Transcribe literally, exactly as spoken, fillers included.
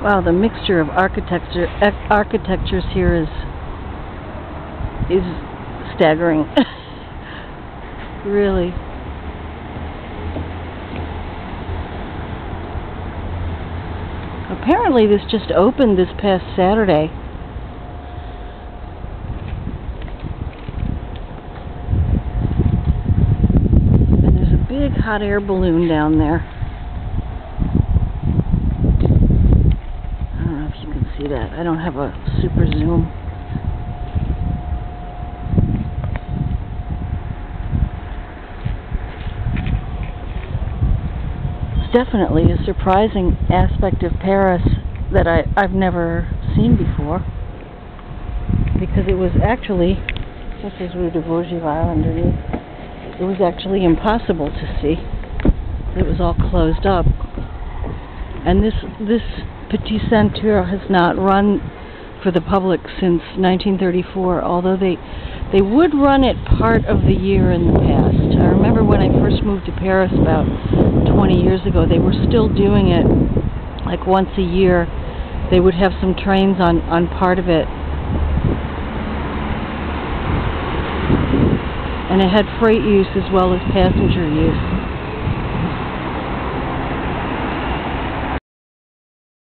Wow, the mixture of architecture architectures here is is staggering. Really. Apparently this just opened this past Saturday. And there's a big hot air balloon down there. See that? I don't have a super zoom. It's definitely a surprising aspect of Paris that I, I've never seen before, because it was actually, this is Rue de Vaugirard underneath, it was actually impossible to see. It was all closed up. And this this Petite Ceinture has not run for the public since nineteen thirty-four, although they they would run it part of the year in the past. I remember when I first moved to Paris about twenty years ago, they were still doing it like once a year. They would have some trains on, on part of it. And it had freight use as well as passenger use.